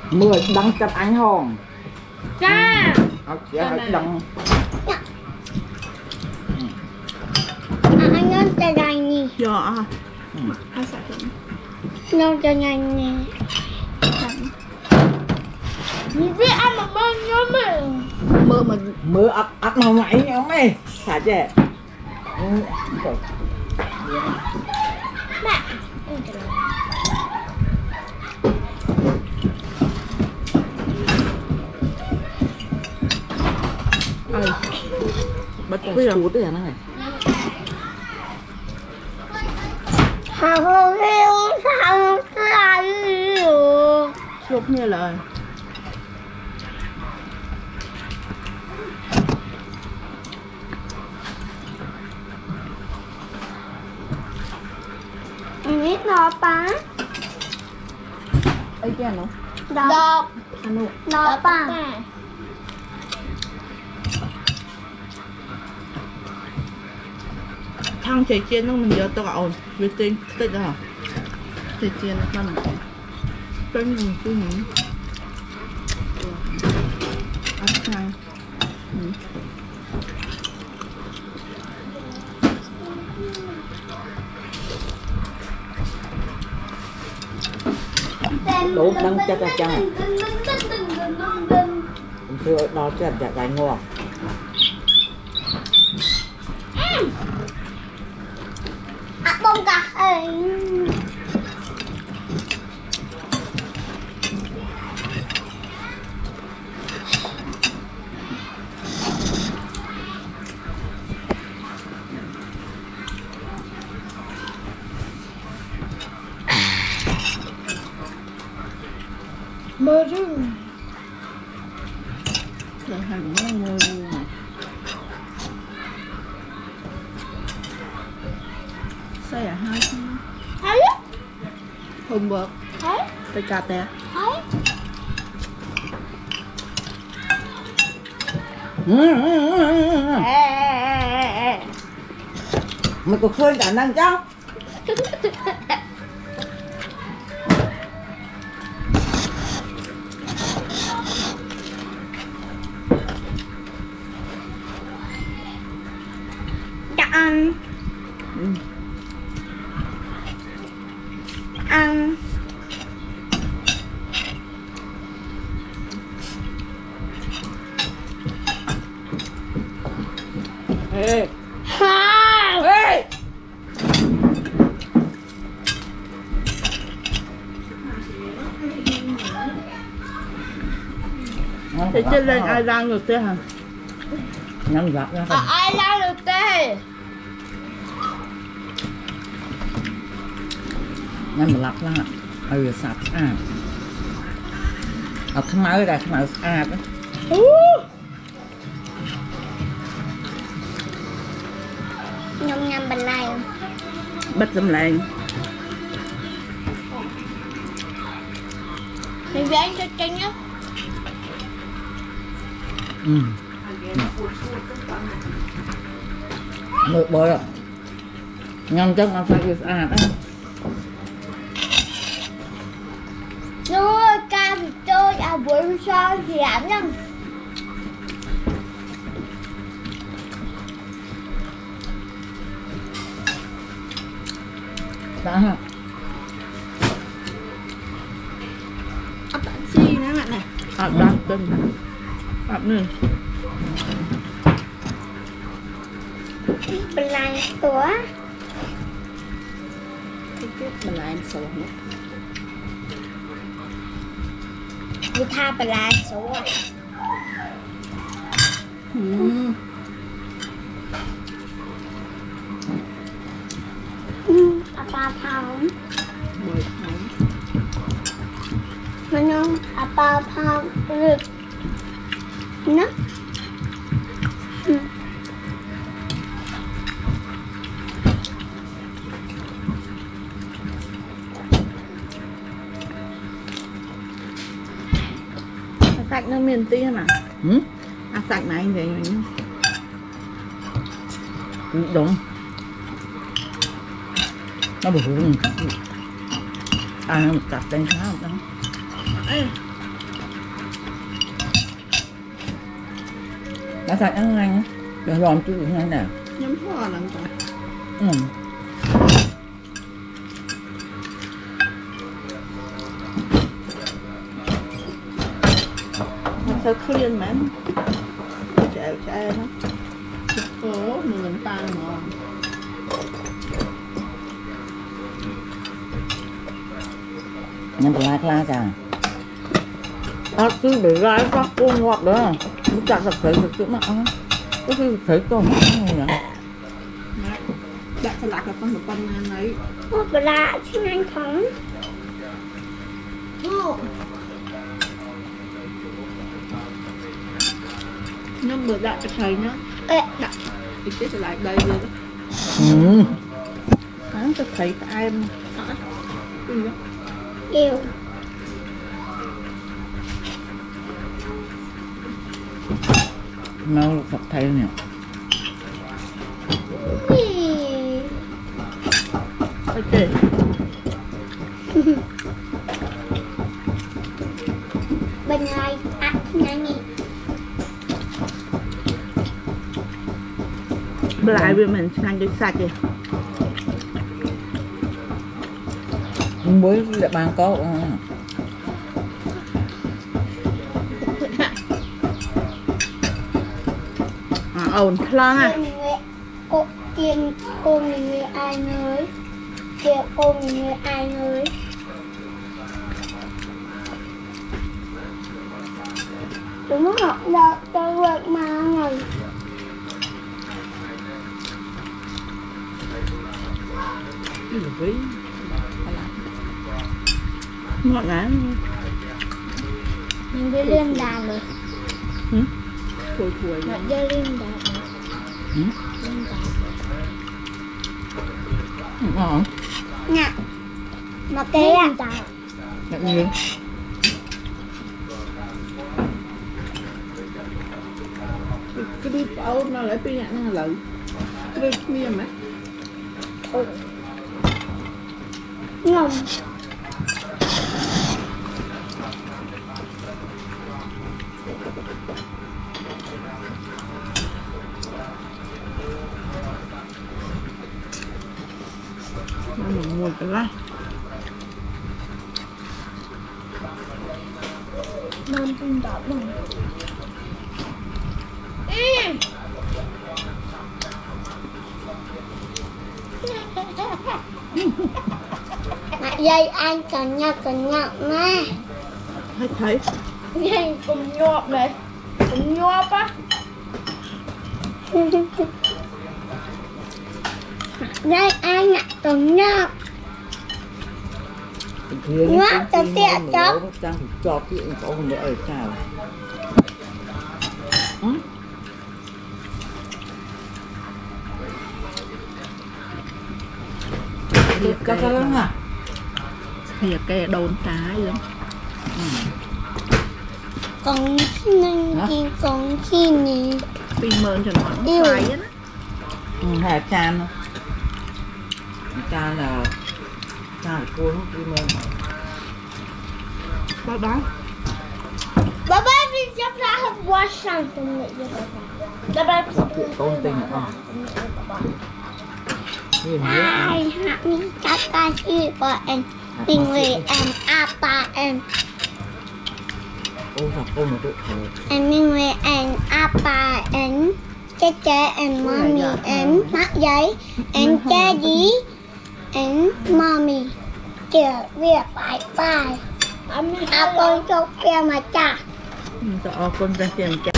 10 đăng chặt ánh hồng. Cha. Đăng. Anh ơi cho nhanh nè. Dạ. Hai sạc hình. Nó cho nhanh nè. Mình biết ăn mà bao nhiêu mình. Mơ ắt mà mày nhau mày. Thả trẻ. Mẹ. Bắt bây giờ cút đấy hả này. Sao không hiểu sao lại hiểu. Chụp như lời. Biết nó ba. Ấy kia nó. Đọc. Nó ba. Thằng chạy chiên nó mình giờ tao gọi với tên tích đó hả? Chạy chiên nó làm cái mình cứ nghĩ ăn thang Đủ đăng chặt là chăng. Thưa đó chặt cái ngon. Bông cả. Mơ rừng. rồi hành nó mơ luôn này. Sao à hai Thấy. không bớt Thấy. tay cà tè Thấy. Mày có khơi cả năng cháu. Ăn. Ăn. Ê. Hai. Ê. thì trên lên ai đang được thế hả? Nhăn giặc ra. Ai lao được tê. Nhăn mà lặt ra. Sạch à. Không máu đây, không máu à đó. Nhâm nhâm bên này. Bắt dâm lên. Mình về anh cho chanh nhá. Ngược bơi rồi. Nhăn chắc nó phải à đó. Rồi ca thì chơi à buổi sao thì làm nhá. Đã hả? Ấp chi nữa bạn này. Ấp đang tinh. Ấp nữa. Bên này tủa. Mình lại em sổ nữa. Đi tha bên này số à. Apa thằng. Bồi thằng. Mà nó apa thằng được. Nó. Sạch nó miền tây mà. Sạch này anh vậy nhá. Đúng. Nó bự hơn. Nó chặt đánh khá không đó. Đã sạch ăn nhanh rồi làm chút như thế nào. Nhóm hoa là cả. Sao clean mà chạy nó số người ta ngon nhưng mà lại la chả cứ để ra các cô ngọt đó lúc chặt thật thấy được chỗ mà ăn có khi thấy con này nè đặt salad là con ấy một lạ xin anh thắng nhưng bữa đặt cho thầy nhá đặt thì cái sẽ lại đây rồi đó hắn cho thầy các em yêu mau sạch thay nè ok bên này ăn nhanh nhỉ lại với mình sang cái sạch kìa mới lại bàn có ổn lắm à cô mình người ai nói kia cô mình người ai nói đúng họ đã tôi vượt mà ngày ngọt lắm mình đi lên đàn rồi thổi thổi nó đi lên đàn rồi lên đàn ngon nè mà cái à đặc nhiên cái đứa áo nó lại bị nhãn nó lợi cái đứa miếng mấy ngon mình mua cái lá non tinh đỏ bằng dây anh cần nhọc nè thấy dây cùng nhọp đấy cùng nhọp á dây anh nhặt cùng nhọp ngắt cho tiện chó cho cái có một đỡ ở sao cái hả thì cái đồn trái luôn còn khi này pin mơn cho nó xoay á hai chan chan là cuốn pin mơn bao đó bà đi chấp ra hôm qua sáng tuần này cho bà con tình ai hạ những các ca sĩ của em tình về em apa em em mình về em apa em che em mommy em mắt giấy em che gì em mommy kìa việc bye bye con chúc kia mà cha con ra tiền